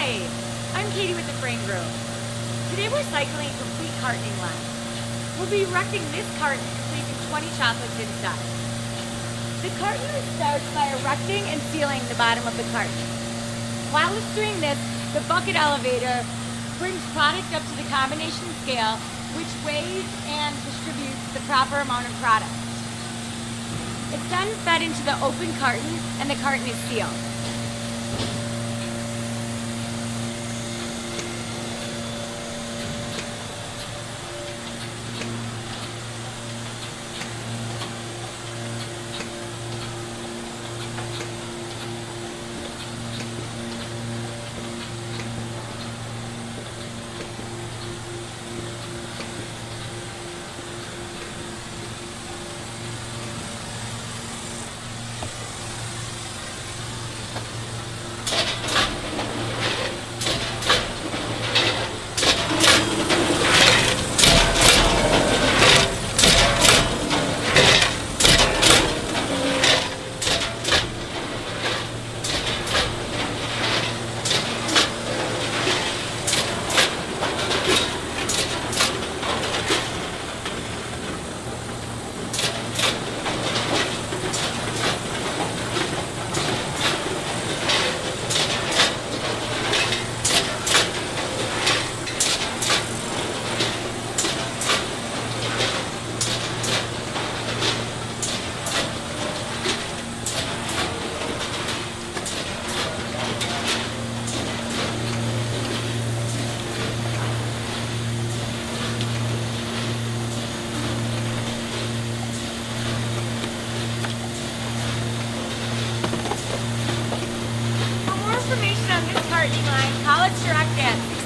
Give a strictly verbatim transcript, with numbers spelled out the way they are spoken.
Hi, I'm Katie with the Frain Group. Today we're cycling a complete cartoning line. We'll be erecting this carton complete with twenty chocolates inside. The cartoner starts by erecting and sealing the bottom of the carton. While it's doing this, the bucket elevator brings product up to the combination scale, which weighs and distributes the proper amount of product. It's then fed into the open carton and the carton is sealed. For more information on this cartoning line, call us direct at